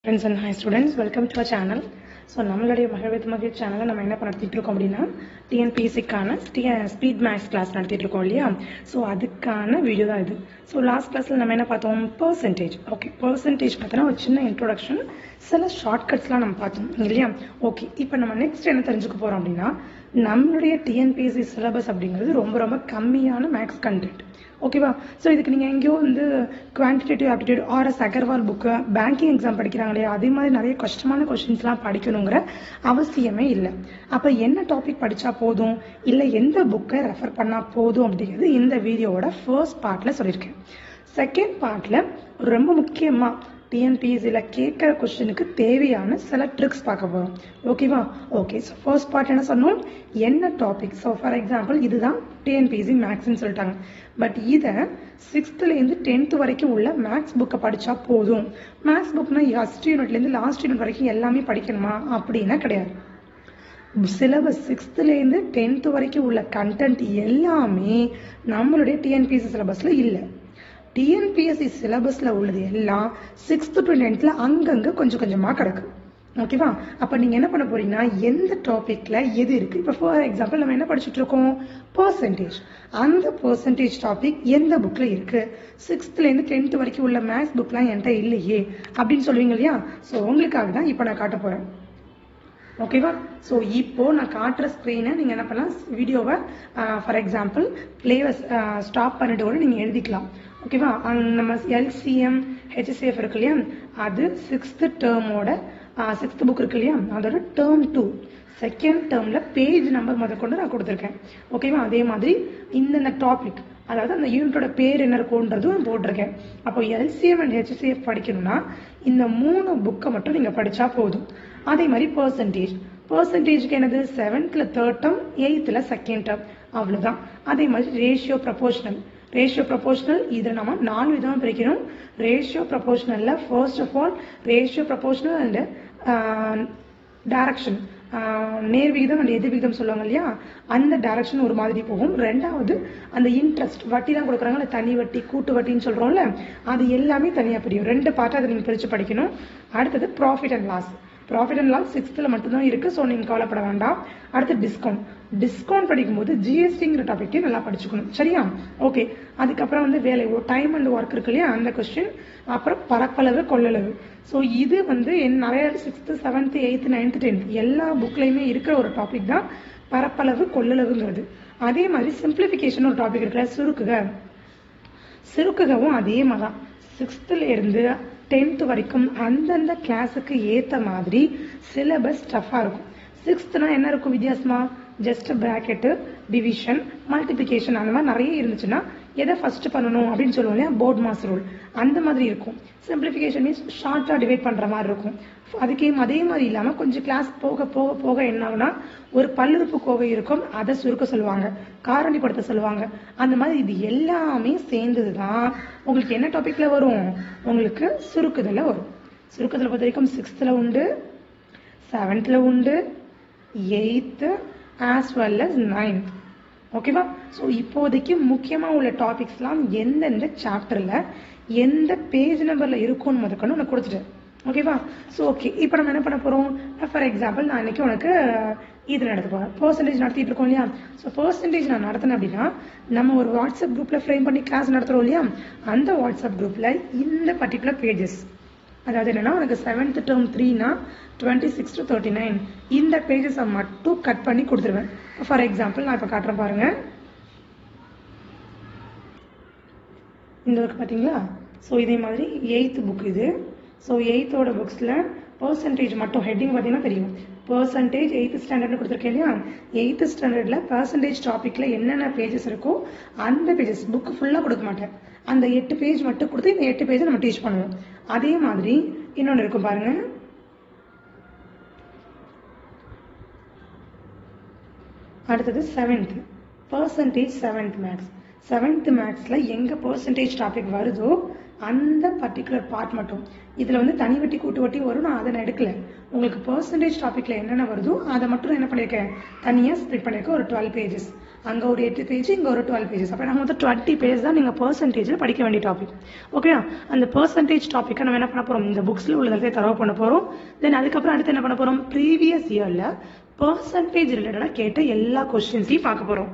Friends and hi students, welcome to our channel. So நம்மளுடைய மகிழ்வித் மகிழ் சேனலை நம்ம என்ன நடத்திட்டு இருக்கோம் அப்படின்னா டிஎன்பிஎஸ்சிக்கான ஸ்பீட் மேக்ஸ் கிளாஸ் நடத்திட்டு இருக்கோம் இல்லையா. ஸோ அதுக்கான வீடியோ தான் இது. ஸோ லாஸ்ட் கிளாஸில் நம்ம என்ன பார்த்தோம், பர்சன்டேஜ். ஓகே, பர்சன்டேஜ் பார்த்தோன்னா ஒரு சின்ன இன்ட்ரோடக்ஷன், சில ஷார்ட்கட்ஸ்லாம் நம்ம பார்த்தோம் இல்லையா. ஓகே, இப்போ நம்ம நெக்ஸ்ட் என்ன தெரிஞ்சுக்க போகிறோம் அப்படின்னா நம்மளுடைய டிஎன்பிஎஸ்சி சிலபஸ் அப்படிங்கிறது ரொம்ப ரொம்ப கம்மியான மேக்ஸ் கண்டென்ட். ஓகேவா. ஸோ இதுக்கு நீங்கள் எங்கேயோ வந்து quantitative aptitude RS Agarwal book banking exam படிக்கிறாங்க இல்லையா, அதே மாதிரி நிறைய கஷ்டமான கொஸ்டின்ஸ்லாம் படிக்கணுங்கிற அவசியமே இல்லை. அப்போ என்ன டாபிக் படித்தா போதும், இல்லை எந்த புக்கை ரெஃபர் பண்ணால் போதும் அப்படிங்கிறது இந்த வீடியோவோட ஃபர்ஸ்ட் பார்ட்டில் சொல்லியிருக்கேன். செகண்ட் பார்ட்டில் ரொம்ப முக்கியமாக டிஎன்பிஎஸ்சியில் கேட்குற கொஸ்டினுக்கு தேவையான சில ட்ரிக்ஸ் பார்க்க போகிறோம். ஓகேவா. ஓகே, ஸோ ஃபர்ஸ்ட் பார்ட் என்ன சொன்னோம், என்ன டாபிக். ஸோ ஃபார் எக்ஸாம்பிள் இதுதான் டிஎன்பிஎஸ்சி மேக்ஸ்ன்னு சொல்லிட்டாங்க. பட் இதை 6th-லேருந்து 10th வரைக்கும் உள்ள மேக்ஸ் புக்கை படித்தா போதும். மேக்ஸ் புக்னா ஃபர்ஸ்ட் யூனிட்லேருந்து லாஸ்ட் யூனிட் வரைக்கும் எல்லாமே படிக்கணுமா அப்படின்னா கிடையாது. சிலபஸ் 6th-லேருந்து 10th வரைக்கும் உள்ள கண்டென்ட் எல்லாமே நம்மளுடைய டிஎன்பிஎஸ்சி சிலபஸில் இல்லை. டிஎன்பிஎஸ்சி சிலபஸில் உள்ளது எல்லாம் 6th to 10th அங்கங்கே கொஞ்சம் கொஞ்சமாக கிடக்கு. ஓகேவா. அப்போ நீங்கள் என்ன பண்ண போறீங்கன்னா எந்த டாப்பிக்கில் எது இருக்குது. இப்போ ஃபார் எக்ஸாம்பிள் நம்ம என்ன படிச்சுட்டு இருக்கோம், பர்சன்டேஜ். அந்த பர்சன்டேஜ் டாபிக் எந்த புக்கில் இருக்குது, 6th-லேருந்து 10th வரைக்கும் உள்ள மேத்ஸ் புக்லாம் என்கிட்ட இல்லையே அப்படின்னு சொல்லுவீங்க இல்லையா. ஸோ உங்களுக்காக தான் இப்போ நான் காட்ட போகிறேன். ஓகேவா. ஸோ இப்போ நான் காட்டுற ஸ்க்ரீனை நீங்கள் என்ன பண்ணலாம், வீடியோவை ஃபார் எக்ஸாம்பிள் பிளேவை ஸ்டாப் பண்ணிட்டு கூட நீங்கள் எழுதிக்கலாம். ஓகேவா. நம்ம எல்சிஎம் ஹெச்சிஎஃப் இருக்கு இல்லையா, அது 6th டேர்மோட 6th புக் இருக்கு இல்லையா, அதோட டேர்ம் 2 செகண்ட் டேர்ம்ல பேஜ் நம்பர் முதற்கொண்டு நான் கொடுத்துருக்கேன். ஓகேவா. அதே மாதிரி இந்த டாபிக், அதாவது அந்த யூனிட்டோட பேர் என்ன இருக்கும்ன்றதும் போட்டிருக்கேன். அப்போ எல்சிஎம் அண்ட் ஹெச்சிஎஃப் படிக்கணும்னா இந்த 3 புக்கை மட்டும் நீங்க படிச்சா போதும். அதே மாதிரி பர்சன்டேஜ்க்கு என்னது, 7th third term, 8th second term, அவ்வளவுதான். அதே மாதிரி ரேஷியோ ப்ரொபோர்ஷனல் இதில் நம்ம 4 விதமாக பிரிக்கணும். ரேஷியோ ப்ரொபோர்ஷனல்ல first of all ratio proportional and direction, நேர் விகிதம் அண்ட் எதிர் விகிதம் சொல்லுவாங்க இல்லையா, அந்த டைரக்ஷன் ஒரு மாதிரி போகும். ரெண்டாவது அந்த இன்ட்ரெஸ்ட், வட்டி தான் கொடுக்குறாங்க, தனி வட்டி கூட்டு வட்டின்னு சொல்றோம்ல, அது எல்லாமே தனியாக பிரியும். 2 பார்ட்டாக அதை நீங்கள் பிரித்து படிக்கணும். அடுத்தது ப்ராஃபிட் அண்ட் லாஸ் 6th மட்டும்தான் இருக்கு. ஸோ நீங்க கவலைப்பட வேண்டாம். அடுத்து டிஸ்கவுண்ட் படிக்கும்போது ஜிஎஸ்டிங்கிற டாபிக்கே நல்லா படிச்சுக்கணும். சரியா. ஓகே. அதுக்கப்புறம் வந்து வேலை டைம் அண்ட் ஒர்க் இருக்கு இல்லையா, அந்த கொஸ்டின். அப்புறம் பரப்பளவு கொள்ளளவு. ஸோ இது வந்து நிறைய 6th 7th 8th 9th 10th எல்லா புக்லையுமே இருக்கிற ஒரு டாபிக் தான் பரப்பளவு கொள்ளளவுங்கிறது. அதே மாதிரி சிம்பிளிஃபிகேஷன் ஒரு டாபிக் இருக்குல்ல, சுருக்குகவும் அதே மாதிரி தான் 6th-லேருந்து 10th வரைக்கும் அந்தந்த கிளாஸுக்கு ஏற்ற மாதிரி சிலபஸ் டஃபாக இருக்கும். 6th என்ன இருக்கும் வித்தியாசமா, ஜஸ்ட் பிராக்கெட்டு, டிவிஷன், மல்டிபிளிகேஷன் அந்த மாதிரி நிறைய இருந்துச்சுன்னா எதை ஃபர்ஸ்ட் பண்ணணும் அப்படின்னு சொல்லுவோம் இல்லையா, போர்ட் மாஸ் ரூல் அந்த மாதிரி இருக்கும். சிம்பிளிஃபிகேஷன் மீன்ஸ் ஷார்ட்டாக டிவைட் பண்ணுற மாதிரி இருக்கும். அதே மாதிரி இல்லாமல் கொஞ்சம் கிளாஸ் போக போக போக என்ன ஆகுனா, ஒரு பல்லுறுப்பு கோவை இருக்கும், அதை சுருக்க சொல்லுவாங்க, காரணிப்படுத்த சொல்லுவாங்க. அந்த மாதிரி இது எல்லாமே சேர்ந்தது தான் உங்களுக்கு என்ன டாபிக்ல வரும், உங்களுக்கு சுருக்குதல வரும். சுருக்குதலை பொறுத்த வரைக்கும் 6th உண்டு, 7th உண்டு, 8th as well as 9th. ஓகேவா. ஸோ இப்போதைக்கு முக்கியமாக உள்ள டாபிக்ஸ்லாம் எந்தெந்த சாப்டரில் எந்த பேஜ் நம்பரில் இருக்கும்னு முதற்கொண்டு நான் கொடுத்துட்டேன். ஓகேவா. ஸோ ஓகே, இப்போ நம்ம என்ன பண்ண போகிறோம், ஃபார் எக்ஸாம்பிள் நான் இன்னைக்கு உனக்கு இது நடத்த போகிறேன், பர்சன்டேஜ் நடத்திட்டு இருக்கோம் இல்லையா. ஸோ பர்சன்டேஜ் நான் நடத்தினேன் அப்படின்னா நம்ம ஒரு வாட்ஸ்அப் குரூப்பில் ஃப்ரேம் பண்ணி கிளாஸ் நடத்துகிறோம் இல்லையா, அந்த வாட்ஸ்அப் குரூப்பில் இந்த பர்டிகுலர் பேஜஸ், அதாவது என்னன்னா உனக்கு 7th டேர்ம் 3னா 26 to 39 இந்த பேஜஸை மட்டும் கட் பண்ணி கொடுத்துருவேன். ஃபார் எக்ஸாம்பிள் நான் இப்போ காட்டுறேன் பாருங்க, இந்த புக் பார்த்தீங்களா. ஸோ இதே மாதிரி 8th புக் இது. ஸோ 8th புக்ஸில் பர்சன்டேஜ் மட்டும் ஹெட்டிங் பார்த்தீங்கன்னா தெரியும், பர்சன்டேஜ் 8th ஸ்டாண்டர்ட்னு கொடுத்துருக்கேன் இல்லையா. 8th ஸ்டாண்டர்டில் பர்சன்டேஜ் டாப்பிக்கில் என்னென்ன பேஜஸ் இருக்கோ அந்த பேஜஸ் புக்கு ஃபுல்லாக கொடுக்க மாட்டேன், அந்த 8 பேஜ் மட்டும் கொடுத்து இந்த 8 பேஜை நம்ம டீச் பண்ணுவோம். அதே மாதிரி இன்னொன்று இருக்கும் பாருங்க, அடுத்தது 7th percentage 7th maths. 7th மேக்ஸில் எங்கே பர்சன்டேஜ் டாபிக் வருதோ அந்த பர்டிகுலர் பார்ட் மட்டும், இதில் வந்து தனி வட்டி கூட்டு வட்டி வரும், நான் அதை எடுக்கல. உங்களுக்கு பர்சன்டேஜ் டாப்பிக்கில் என்னென்ன வருதோ அதை மட்டும் என்ன பண்ணியிருக்கேன், தனியாக ஸ்ப்ளிட் பண்ணியிருக்கேன், ஒரு 12 பேஜஸ். அங்கே ஒரு 8 பேஜ், இங்கே ஒரு 12 பேஜஸ். அப்போ நம்ம வந்து 20 பேஜ் தான் நீங்கள் பர்சன்டேஜில் படிக்க வேண்டிய டாபிக். ஓகேயா? அந்த பர்சன்டேஜ் டாப்பிக்கை நம்ம என்ன பண்ண போகிறோம், இந்த புக்ஸில் உள்ளதை தரவு பண்ண போகிறோம். தென் அதுக்கப்புறம் அடுத்து என்ன பண்ண போகிறோம், ப்ரீவியஸ் இயரில் பர்சன்டேஜ் ரிலேட்டடாக கேட்ட எல்லா கொஸ்டின்ஸையும் பார்க்க போகிறோம்.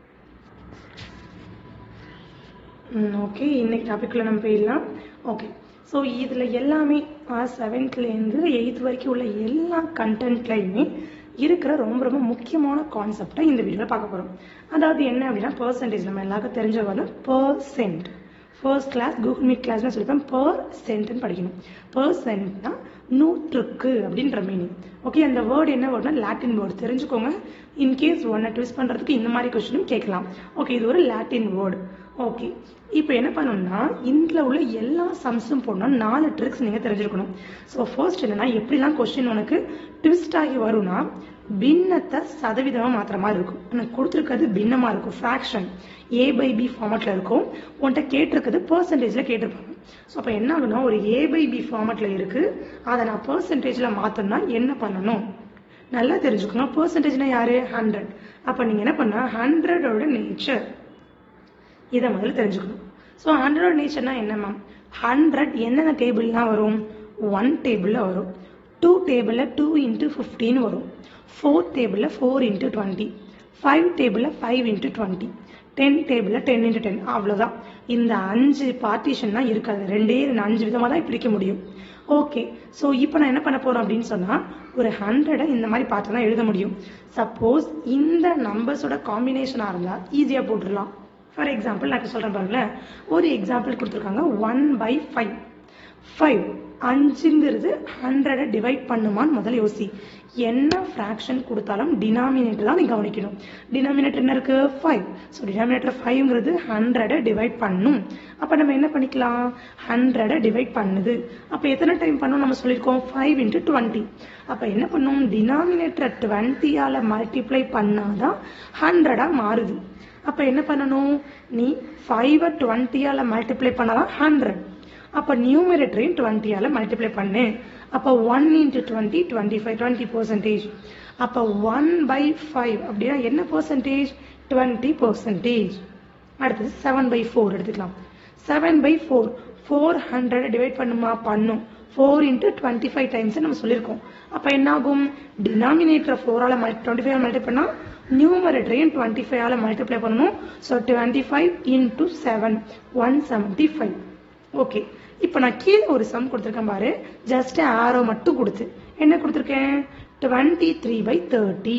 ஓகே, இன்னைக்கு டாபிக்ல நம்ம போயிடலாம். ஓகே, ஸோ இதில் எல்லாமே 7th-லேருந்து 8th வரைக்கும் உள்ள எல்லா கண்டென்ட்லையுமே இருக்கிற ரொம்ப ரொம்ப முக்கியமான கான்செப்டை இந்த வீடியோவில் பார்க்க போகிறோம். அதாவது என்ன அப்படின்னா, பர்சன்டேஜ் நம்ம எல்லாருக்கும் தெரிஞ்ச percent. First class Google Meet கிளாஸ்னு சொல்லிப்பேன், பர்சென்ட்னு படிக்கணும். பர்சென்ட்னா நூற்றுக்கு அப்படின்ற மீனிங். ஓகே, அந்த வேர்டு என்ன வேர்டுனா லாட்டின் வேர்டு, தெரிஞ்சுக்கோங்க. இன்கேஸ் ஒன்னை ட்விஸ்ட் பண்ணுறதுக்கு இந்த மாதிரி கொஸ்டினும் கேட்கலாம். ஓகே, இது ஒரு லாட்டின் வேர்டு. ஓகே, இப்போ என்ன பண்ணணும்னா, இதில் உள்ள எல்லா சம்ஸும் போடணும். 4 ட்ரிக்ஸ் நீங்கள் தெரிஞ்சிருக்கணும். ஸோ ஃபர்ஸ்ட் என்னன்னா, எப்படிலாம் கொஸ்டின் உனக்கு ட்விஸ்ட் ஆகி வரும்னா, பின்னத்தை சதவீதமாக மாத்திர மாதிரி இருக்கும். உனக்கு கொடுத்துருக்கிறது பின்னமாக இருக்கும், ஃப்ராக்ஷன் A/B ஃபார்மேட்டில் இருக்கும். உன்கிட்ட கேட்டிருக்கிறது பர்சன்டேஜில் கேட்டிருப்பாங்க. ஸோ அப்போ என்ன ஆகுனா, ஒரு A/B ஃபார்மேட்டில் இருக்குது, அதை நான் பர்சன்டேஜில் மாற்றணும்னா என்ன பண்ணணும் நல்லா தெரிஞ்சுக்கணும். பர்சன்டேஜ்னா யாரு, 100. அப்போ நீங்கள் என்ன பண்ணா, 100ஓட நேச்சர் இதை முதல்ல தெரிஞ்சுக்கணும். ஸோ 100ஓட நேச்சர்னா என்ன மேம், 100 என்னென்ன டேபிள்லாம் வரும், 1 டேபிளில் வரும், 2 டேபிளில் 2 × 15 வரும், 4 டேபிளில் 4 × 20, 5 டேபிளில் 5 × 20, 10 டேபிளில் 10 × 10. அவ்வளோதான். இந்த 5 பார்ட்டிஷன் தான் இருக்காது, 5 விதமாக தான் பிரிக்க முடியும். ஓகே, ஸோ இப்போ நான் என்ன பண்ண போகிறோம் அப்படின்னு சொன்னால், ஒரு 100 இந்த மாதிரி பார்த்து தான் எழுத முடியும். சப்போஸ் இந்த நம்பர்ஸோட காம்பினேஷனாக இருந்தால் ஈஸியாக போட்டுடலாம். ஃபார் எக்ஸாம்பிள் நான் சொல்கிறேன் பாருங்களேன், ஒரு எக்ஸாம்பிள் கொடுத்துருக்காங்க, 1/5. 5 5ங்கிறது 100 டிவைட் பண்ணுமான்னு முதல்ல யோசி. என்ன ஃப்ராக்ஷன் கொடுத்தாலும் டினாமினேட்டர் தான் நீ கவனிக்கணும். டினாமினேட்டர் என்ன இருக்கு, 5. ஸோ டினாமினேட்டர் 5ங்கிறது 100 டிவைட் பண்ணும். அப்போ நம்ம என்ன பண்ணிக்கலாம், 100 டிவைட் பண்ணுது. அப்போ எத்தனை டைம் பண்ணணும் நம்ம சொல்லியிருக்கோம், 5 × 20. அப்போ என்ன பண்ணும், டினாமினேட்டர் 20ஆல் மல்டிப்ளை பண்ணாதான் 100ஆ மாறுது. அப்போ என்ன பண்ணணும், நீ 5ஐ 20ஆல் மல்டிப்ளை பண்ணாதான் 100. அப்போ நியூமரேட்டரையும் 20ஆல் மல்டிப்ளை பண்ணு. அப்போ 1 × 20 25, 20%. அப்போ 1/5 அப்படின்னா என்ன பர்சன்டேஜ், 20%. அடுத்தது 7/4 எடுத்துக்கலாம். 7/4 400 டிவைட் பண்ணுமா, பண்ணும். 4 × 25 டைம்ஸ் நம்ம சொல்லியிருக்கோம். அப்போ என்ன ஆகும், டினாமினேட்டரை 4ஆல் 25ஆல் மல்டிப்ளை பண்ணால் நியூமரேட்டரையும் 25ஆல் மல்டிப்ளை பண்ணணும். ஸோ 25 × 7 175. ஓகே, இப்போ நான் கீழே ஒரு சம் கொடுத்துருக்கேன் பாரு, ஜஸ்ட் ஆரோ மட்டும் கொடுத்து என்ன கொடுத்துருக்கேன், 23/30.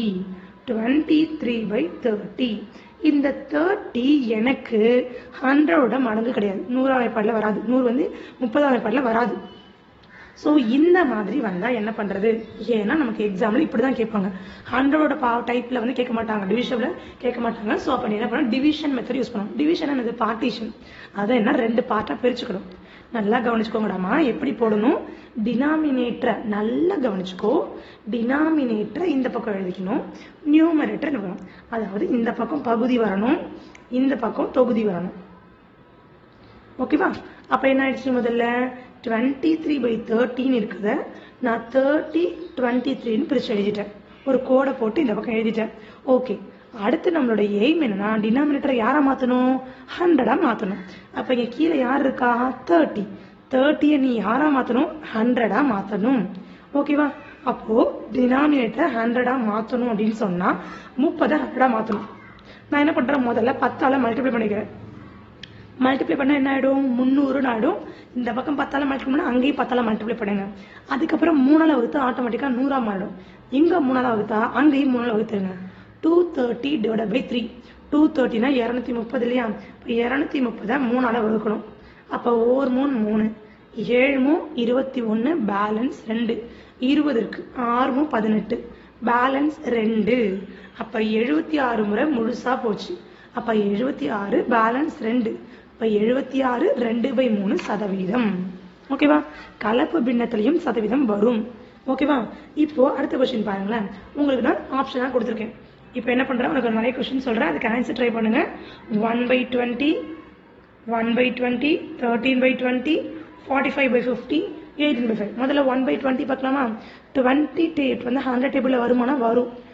23/30. இந்த 30 எனக்கு 100ஓட மடங்கு கிடையாது, 100ஆம் வாய்ப்பாடில் வராது. 100 வந்து 30ஆம் வாய்ப்பாடில் வராது. ஸோ இந்த மாதிரி வந்தால் என்ன பண்ணுறது, ஏன்னா நமக்கு எக்ஸாம்பிள் இப்படி தான் கேட்பாங்க. 100ஓட டைப்பில் வந்து கேட்க மாட்டாங்க, டிவிஷனில் கேட்க மாட்டாங்க. ஸோ அப்போ என்ன பண்ணணும், டிவிஷன் மெத்தட் யூஸ் பண்ணணும். டிவிஷன் என்னது, பார்ட்டிஷன். அதை என்ன 2 பார்ட்டாக பிரிச்சுக்கணும். நல்லா கவனிச்சுக்கோங்கடாமா, எப்படி போடணும், டினாமினேட்டரை நல்லா கவனிச்சுக்கோ. டினாமினேட்டரை இந்த பக்கம் எழுதிக்கணும், நியூமரேட்டர் வரணும். அதாவது இந்த பக்கம் பகுதி வரணும், இந்த பக்கம் தொகுதி வரணும். ஓகேவா? அப்போ என்ன ஆயிடுச்சு, முதல்ல 23/30 இருக்குத நான் 30/23 பிரிச்சு எழுதிட்டேன். ஒரு கோடை போட்டு இந்த பக்கம் எழுதிட்டேன். ஓகே, அடுத்து நம்மளோட எய்ம் என்னன்னா, டினாமினேட்டரை யாரா மாற்றணும், 100ஆ மாற்றணும். அப்போ இங்கே கீழே யார் இருக்கா, 30. 30ஐ நீ யாரா மாற்றணும், 100ஆ மாற்றணும். ஓகேவா? அப்போ டினாமினேட்டரை 100ஆ மாற்றணும் அப்படின்னு சொன்னால் 30ஐ 100ஆ மாற்றணும். நான் என்ன பண்ணுறேன், முதல்ல 10ஆல் மல்டிப்ளை பண்ணிக்கிறேன். மல்டிப்ளை பண்ணால் என்ன ஆகிடும், 300 ஆகிடும். இந்த பக்கம் 10ஆல் மல்டிப்ளை பண்ணால் அங்கேயும் 10ஆல் மல்டிப்ளை பண்ணுங்க. அதுக்கப்புறம் 3ஆல் வகுத்து ஆட்டோமேட்டிக்காக 100ஆ மாறிடும். இங்கே 3ஆல் வகுத்தா அங்கேயும் 3ஆல் வகுத்துருங்க. 230 / 3. 230னா 230 இல்லையா, இப்போ 230 3ஆல் வகுக்கணும். அப்போ 1 3 3, 7 21, பேலன்ஸ் 2, 20 இருக்கு, 6 18, பேலன்ஸ் 2. அப்போ 76 முறை முழுசா போச்சு. அப்போ 76 பேலன்ஸ் 2. இப்போ 76 2/3%. ஓகேவா? கலப்பு பின்னத்திலையும் சதவீதம் வரும். ஓகேவா? இப்போ அடுத்த கொஸ்டின் பாருங்களேன், உங்களுக்கு நான் ஆப்ஷனாக கொடுத்துருக்கேன். இப்போ என்ன பண்ணுறேன், உனக்கு நிறைய கொஸ்டின் சொல்கிறேன், அதுக்கு ஆன்சர் ட்ரை பண்ணுங்க. 1/20, 1/20, 13/20, 45/50, 18/5. முதல்ல 1/20 பார்க்கலாமா? 20 வந்து 100 டேபிளில் வருமானா வரும்.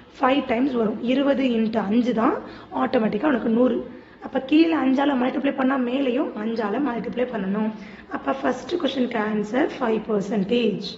5 டைம்ஸ் வரும். 20 × 5 தான் ஆட்டோமேட்டிக்காக உனக்கு 100. அப்போ கீழே 5ஆல் மல்டிப்ளை பண்ணால் மேலேயும் 5ஆல் மல்டிப்ளை பண்ணணும். அப்போ ஃபர்ஸ்ட் கொஸ்டினுக்கு ஆன்சர் 5%.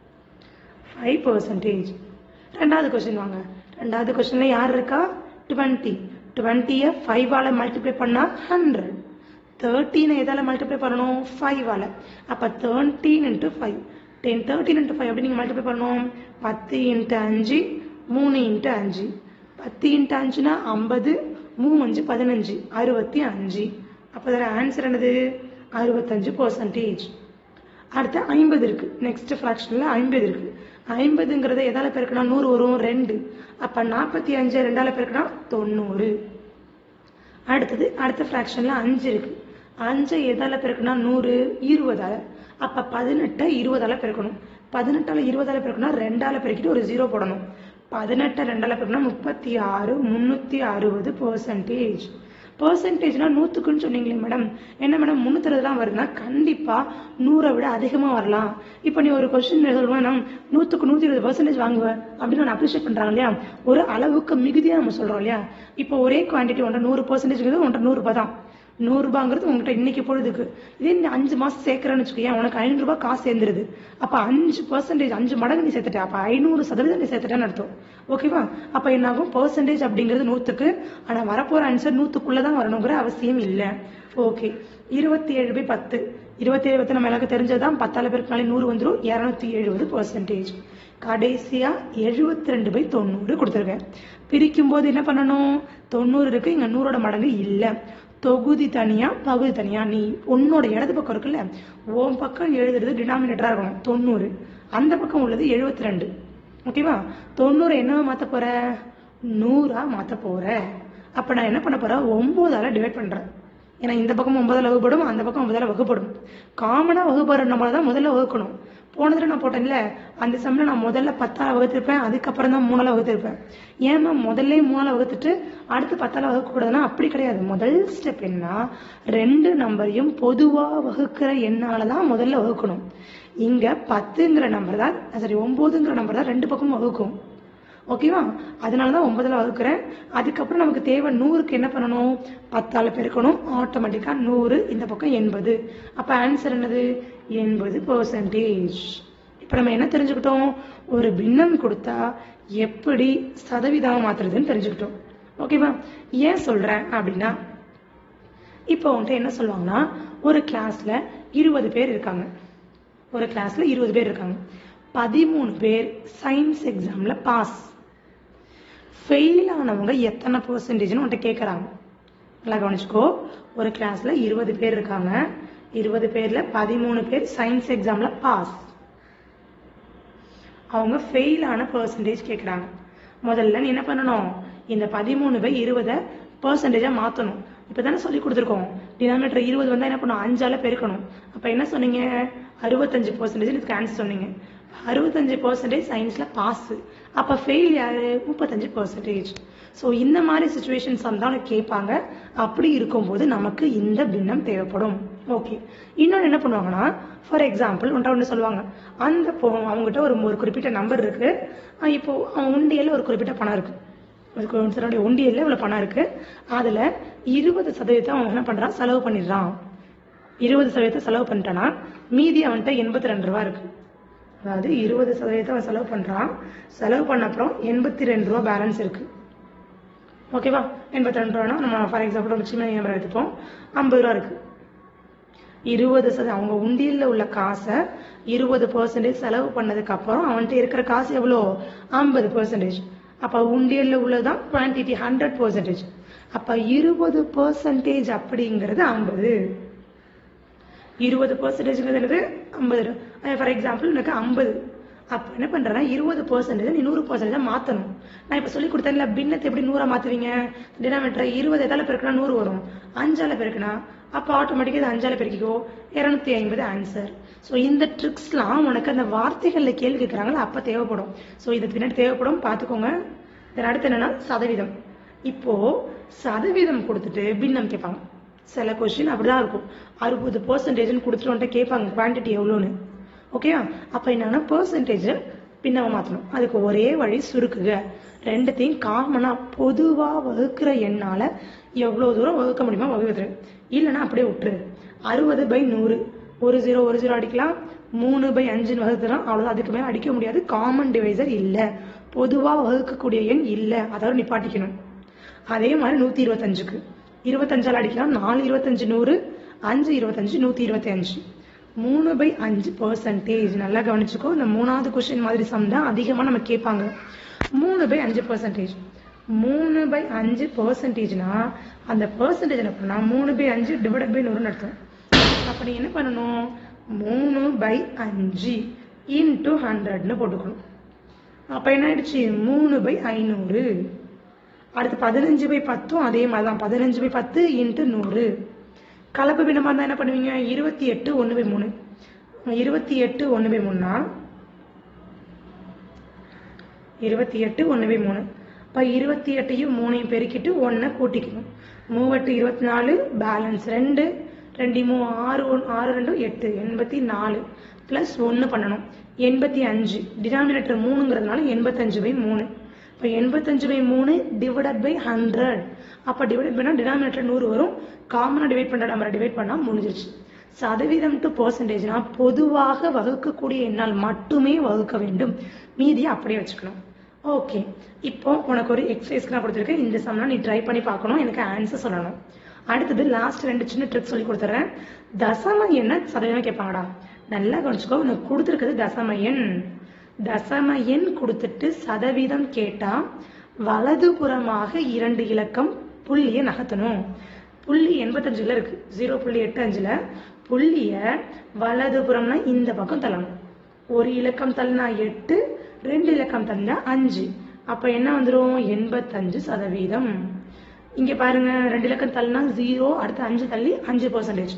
5%. ரெண்டாவது கொஸ்டின் வாங்க. ரெண்டாவது கொஸ்டின்ல யார் இருக்கா? 20. 20யை 5ஆல் மல்டிப்ளை பண்ணால் 100. 13 எதால மல்டிப்ளை பண்ணணும்? 5ஆல். அப்போ 13 × 5. 13 × 5 எப்படி நீங்கள் மல்டிப்ளை பண்ணணும்? 10 × 5 3 × 5. 10 × 5னா 50, 3 × 5 15, 65. அப்போ அதில் ஆன்சர் என்னது? 65%. அடுத்து 50 இருக்கு. நெக்ஸ்ட் ஃப்ராக்ஷனில் 50 இருக்கு. 50ங்கிறத எதால பெருக்கினா 100 வரும்? 2. அப்போ 45 2ஆல் பெருக்கினா 90. அடுத்த ஃப்ராக்ஷனில் 5 இருக்கு. 5 எதால பெருக்கினா 100? 20ஆல். அப்போ 18 20ஆல் பெருக்கணும். 18ஆல் 20ஆல் பெருக்கினா 2ஆல் பெருக்கிட்டு ஒரு 0 போடணும். 18 2ஆல் பெருக்கினா 36 360%. பர்சன்டேஜ்னா 100க்குன்னு சொன்னீங்களே மேடம், என்ன மேடம் 360 வருதுன்னா கண்டிப்பா 100 விட அதிகமா வரலாம். இப்போ நீ ஒரு கொஸ்டின் சொல்லுவேன் 100க்கு 120% வாங்குவேன் அப்படின்னு நான் அப்ரிஷியேட் பண்றாங்க இல்லையா, ஒரு அளவுக்கு மிகுதியா நம்ம சொல்றோம் இல்லையா. இப்போ ஒரே குவான்டிட்டி ஒன்றை 100% ஒன்றை 100 ரூபாய் தான். 100 ரூபாங்கிறது உங்ககிட்ட இன்னைக்கு பொழுதுக்கு. இதே நீ 5 மாசம் சேர்க்கிறேன்னு வச்சுக்கோங்க, உனக்கு 500 ரூபாய் காசு சேர்ந்துருது. அப்ப 5%, 5 மடங்கு நீ சேர்த்துட்ட, அப்ப 500% நீ சேர்த்துட்டேன்னு அர்த்தம். ஓகேவா? அப்ப என்ன ஆகும்? பெர்சன்டேஜ் அப்படிங்கிறது 100க்கு, ஆனா வரப்போற ஆன்சர் 100க்குள்ளதான் வரணுங்கிற அவசியம் இல்லை. ஓகே. 27/10. 27 நம்ம எல்லாருக்கும் தெரிஞ்சதுதான். 10ஆல் பெருக்கினாலே 100 வந்துடும். 270%. கடைசியா 72/90 கொடுத்துருக்கேன். பிரிக்கும் போது என்ன பண்ணணும்? 90 இருக்கு, இங்க 100ஓட மடங்கு இல்ல. தொகுதி தனியா பகுதி தனியா. நீ உன்னோட இடது பக்கம் இருக்குல்ல, உன் பக்கம் எழுதுறது டினாமினேட்டரா இருக்கணும் 90, அந்த பக்கம் உள்ளது 72. ஓகேவா? 90 என்னவா மாத்த போற? 100ஆ மாத்த போற. அப்ப நான் என்ன பண்ண போறேன்? 9ஆல டிவைட் பண்றேன். ஏன்னா இந்த பக்கம் 9ஆல் வகுப்படும், அந்த பக்கம் 9ஆல் வகுப்படும். காமனா வகுப்படுற நம்மளதான் முதல்ல வகுக்கணும். போனதுல நான் போட்டேன்ல, அந்த சம்ல நான் முதல்ல 10ஆல் வகுத்திருப்பேன், அதுக்கப்புறம் தான் 3ஆல் வகுத்திருப்பேன். ஏன்னா முதல்ல 3ஆல் வகுத்துட்டு அடுத்து 10ஆல் வகுக்க கூடாதுன்னா அப்படி கிடையாது. முதல் ஸ்டெப் என்ன? 2 நம்பரையும் பொதுவா வகுக்கிற எண்ணாலதான் முதல்ல வகுக்கணும். இங்க 10ங்கிற நம்பர் தான், சரி 9ங்கிற நம்பர் தான் 2 பக்கமும் வகுக்கும். ஓகேவா? அதனாலதான் 9ஆல் வகுக்கிறேன். அதுக்கப்புறம் நமக்கு தேவை 100க்கு என்ன பண்ணணும்? 10ஆல் பெருக்கணும். ஆட்டோமேட்டிக்கா 100, இந்த பக்கம் 80. அப்ப ஆன்சர் என்னது? 80%. இப்ப நம்ம என்ன தெரிஞ்சுக்கிட்டோம்? ஒரு பின்னம் கொடுத்தா எப்படி சதவீதம் மாத்துறதுன்னு தெரிஞ்சுக்கிட்டோம். ஓகேவா? ஏன் சொல்றேன் அப்படின்னா, இப்போ வந்துட்டு என்ன சொல்லுவாங்கன்னா, ஒரு கிளாஸ்ல 20 பேர் இருக்காங்க. ஒரு கிளாஸ்ல 20 பேர் இருக்காங்க. 13 பேர் சயின்ஸ் எக்ஸாம்ல பாஸ். ஃபெயில் ஆனவங்க எத்தனை பெர்சன்டேஜ்னு உன்கிட்ட கேட்கறாங்க. நல்லா கவனிச்சுக்கோ. ஒரு கிளாஸ்ல 20 பேர் இருக்காங்க. 20 பேர்ல 13 பேர் சயின்ஸ் எக்ஸாம்ல பாஸ். அவங்க ஃபெயில் ஆன பெர்சன்டேஜ் கேட்கறாங்க. முதல்ல நீ என்ன பண்ணணும்? இந்த 13/20 பெர்சன்டேஜா மாத்தணும். இப்பதானே சொல்லி கொடுத்துருக்கோம். டினாமினேட்டர் 20 வந்தா என்ன பண்ணும்? 5ஆல பெருக்கணும். அப்ப என்ன சொன்னீங்க? 65% இதுக்கு ஆன்சர் சொன்னீங்க. 65% சயின்ஸ்ல பாஸ். அப்ப ஃபெயில் யாரு? 35%. ஸோ இந்த மாதிரி சுச்சுவேஷன்ஸ் தான் கேட்பாங்க. அப்படி இருக்கும்போது நமக்கு இந்த பின்னம் தேவைப்படும். ஓகே. இன்னொன்று என்ன பண்ணுவாங்கன்னா, ஃபார் எக்ஸாம்பிள் ஒன்று சொல்லுவாங்க, அந்த அவங்ககிட்ட ஒரு குறிப்பிட்ட நம்பர் இருக்கு. இப்போ அவன் உண்டியல்ல ஒரு குறிப்பிட்ட பணம் இருக்கு. உண்டியல்ல இவ்வளவு பணம் இருக்கு. அதுல 20% அவன் என்ன பண்றான்? செலவு பண்ணிடுறான். 20% செலவு பண்ணிட்டானா மீதி அவன்கிட்ட 82 ரூபா இருக்கு. அதாவது 20% அவன் செலவு பண்றான். செலவு பண்ண அப்புறம் 82 ரூபா பேலன்ஸ் இருக்கு. ஓகேவா? 82 ரூபானா நம்ம ஃபார் எக்ஸாம்பிள் ஒரு சின்ன நம்பர் எடுத்துப்போம். 50 ரூபா இருக்கு. 20% அவங்க உண்டியல்ல உள்ள காசை 20% செலவு பண்ணதுக்கு அப்புறம் அவன்கிட்ட இருக்கிற காசு எவ்வளோ? 50%. அப்ப உண்டியல்ல உள்ளதான் குவான்டிட்டி 100%. அப்ப 20% அப்படிங்கிறது 50. 20%ங்கிறது 50. ஃபார் எக்ஸாம்பிள் எனக்கு 50. அப்ப என்ன பண்றேன்னா 20% நீ 100% மாத்தணும். நான் இப்ப சொல்லி கொடுத்தேன்ல, பின்னத்தை எப்படி 100ஆ மாத்துவீங்க? டினாமினேட்டர் 20 எதால பெருக்கினா 100 வரும். 5ஆல பெருக்கினா அப்ப ஆட்டோமேட்டிக்கா இது 5ஆல பெருக்கிக்கோ. 250 ஆன்சர். ஸோ இந்த ட்ரிக்ஸ்லாம் உனக்கு அந்த வார்த்தைகள்ல கேள்வி கேட்கறாங்களா அப்ப தேவைப்படும். ஸோ இது பின்னாடி தேவைப்படும், பார்த்துக்கோங்க. அடுத்து என்னன்னா சதவீதம். இப்போ சதவீதம் கொடுத்துட்டு பின்னம் கேட்பாங்க. சில கொஸ்டின் அப்படிதான் இருக்கும். 60% கொடுத்துட்டு கேட்பாங்க குவான்டிட்டி எவ்வளோன்னு. ஓகேவா? அப்ப என்னன்னா பெர்சன்டேஜ் பின்னவா மாற்றணும். அதுக்கு ஒரே வழி சுருக்குக. ரெண்டுத்தையும் காமனா பொதுவா வகுக்கிற எண்ணால எவ்வளவு தூரம் வகுக்க முடியுமா வகுத்துரு, இல்லைன்னா அப்படியே விட்டுரு. 60/100 ஒரு ஜீரோ அடிக்கலாம், 3/5 வகுத்துலாம், அவ்வளவுதான். அதுக்கு மேல அடிக்க முடியாது. காமன் டிவைசர் இல்ல, பொதுவா வகுக்கக்கூடிய எண் இல்ல, அதாவது நிப்பாட்டிக்கணும். அதே மாதிரி 125க்கு 25ஆல் அடிக்கலாம். 4 25 100, 5 25 125. 3/5%. நல்லா கவனிச்சுக்கோ. இந்த மூணாவது கொஸ்டின் மாதிரி சம் தான் அதிகமா நம்ம கேட்பாங்க. 3/5%. 3/5%னா அந்த பெர்சன்டேஜ் என்ன பண்ணா 3/5 டிவைடட் பை 100 அர்த்தம். அப்ப நீ என்ன பண்ணணும், 3/5 இன்டு 100ன்னு போட்டுக்கணும். அப்ப என்ன ஆயிடுச்சு 3/500. அடுத்து 15/10 அதே மாதிரிதான், 15/10 இன்டு 100. கலப்பு பின்னமா இருந்தா என்ன பண்ணுவீங்க, 28 1/3. 28 1/3னா 28 1/3. இப்ப 28யும் 3யும் பெருக்கிட்டு 1 கூட்டிக்கணும். 3 24, பேலன்ஸ் 2, 2 6 2 8, 84 பிளஸ் 1 பண்ணணும். 85 டினாமினேட்டர் 3ங்கிறதுனால 85/3. இப்ப 85/3 டிவைடட் பை 100. அப்ப டிவைட் பண்ணா டினாமினேட்டர் 100 வரும். காமனா டிவைட் பண்ற நம்பரை டிவைட் பண்ணா முடிஞ்சிருச்சு. சதவீதம் டு பெர்சன்டேஜ்னா பொதுவாக வகுக்கக்கூடிய எண்ணால் மட்டுமே வகுக்க வேண்டும், மீதியை அப்படியே வச்சுக்கணும். ஓகே, இப்போ உனக்கு ஒரு எக்ஸசைஸ்க்கு நான் கொடுத்துருக்கேன். இந்த சம்லாம் நீ ட்ரை பண்ணி பார்க்கணும், எனக்கு ஆன்சர் சொல்லணும். அடுத்தது லாஸ்ட் 2 சின்ன ட்ரிக் சொல்லி கொடுத்துறேன். தசம எண்ண சதவீதம் கேட்பாங்கடா, நல்லா கவனிச்சுக்கோ. உனக்கு கொடுத்துருக்குது தசம எண். தசம எண் கொடுத்துட்டு சதவீதம் கேட்டா வலதுபுறமாக 2 இலக்கம் புள்ளியை நகர்த்தணும். புள்ளி 85ல இருக்கு, 0.85ல புள்ளிய வலதுபுறம்னா இந்த பக்கம் தள்ளணும். ஒரு இலக்கம் தள்ளினா 8, 2 இலக்கம் தள்ளினா 5. அப்ப என்ன வந்துடும் 85%. இங்க பாருங்க, 2 இலக்கம் தள்ளினா 0, அடுத்து 5 தள்ளி 5%.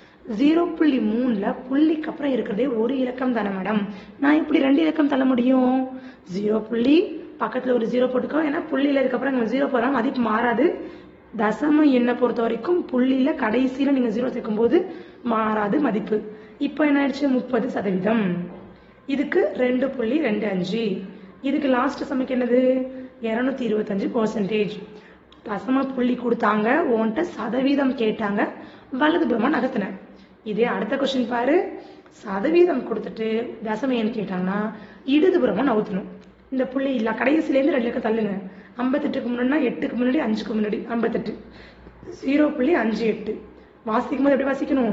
0.3ல புள்ளிக்கு அப்புறம் இருக்கிறதே ஒரு இலக்கம் தானே மேடம், நான் இப்படி 2 இலக்கம் தள்ள முடியும்? 0 பக்கத்துல ஒரு 0 போட்டுக்கோ, ஏன்னா புள்ளியில இதுக்கப்புறம் 0 போறா மதிப்பு மாறாது. தசம எண்ணை பொறுத்த வரைக்கும் புள்ளியில கடைசியில நீங்க 0 சேர்க்கும் போது மாறாது மதிப்பு. இப்ப என்ன ஆயிடுச்சு 30%. இதுக்கு 2.25. இதுக்கு லாஸ்ட் சமைக்கு என்னது 225%. தசம புள்ளி கொடுத்தாங்க, உன்கிட்ட சதவீதம் கேட்டாங்க, வலதுபுறமா நகர்த்தின. இதே அடுத்த கொஸ்டின் பாரு, சதவீதம் கொடுத்துட்டு தசம எண் கேட்டாங்கன்னா இடதுபுறமா நகர்த்தணும். இந்த புள்ளி இல்ல கடைசியில இருந்து 2 இலக்கம் தள்ளுங்க. 58க்கு முன்னாடி 8க்கு முன்னாடி 5க்கு முன்னாடி 58. 0.58 வாசிக்கும் போது எப்படி வாசிக்கணும்,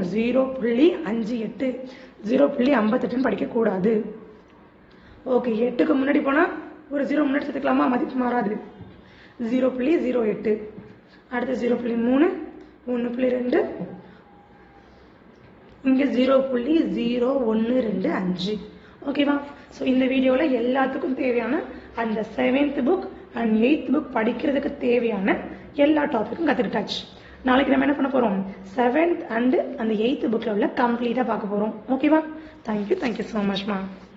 0.58 0.58ன்னு படிக்க கூடாது. ஓகே, 8க்கு முன்னாடி போனா ஒரு 0 முன்னாடி சேர்த்துக்கலாமா, மதிப்பு மாறாது. 0.08. அடுத்து 0.3, 1.2, இங்க 0.0125. ஓகேவா? ஸோ இந்த வீடியோல எல்லாத்துக்கும் தேவையான அந்த 7th book and 8th book படிக்கிறதுக்கு தேவையான எல்லா டாபிக்கும் கத்துக்கிட்டாச்சு. நாளைக்கு நம்ம என்ன பண்ண போறோம், 7th அண்ட் அந்த 8th புக்ல உள்ள கம்ப்ளீட்டா பார்க்க போறோம். ஓகேவா? Thank you so மச்மா.